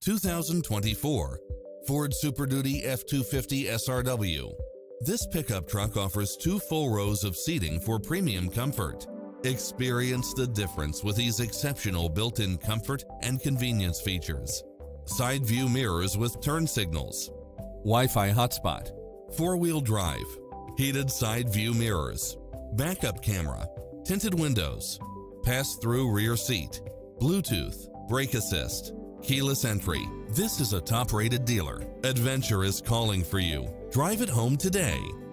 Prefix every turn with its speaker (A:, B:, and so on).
A: 2024 Ford Super Duty F-250 SRW. This pickup truck offers 2 full rows of seating for premium comfort. Experience the difference with these exceptional built-in comfort and convenience features. Side view mirrors with turn signals, Wi-Fi hotspot, 4-wheel drive, heated side view mirrors, backup camera, tinted windows, pass-through rear seat, Bluetooth, brake assist, keyless entry. This is a top-rated dealer. Adventure is calling for you. Drive it home today.